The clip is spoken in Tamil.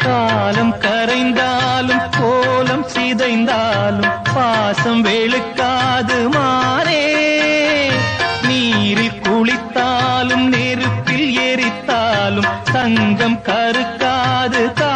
காலம் கரைந்தாலும் கோலம் சிதைந்தாலும் பாசம் வெளுக்காது மானே. நீரில் குளித்தாலும் நெருப்பில் எரித்தாலும் தங்கம் கருக்காது.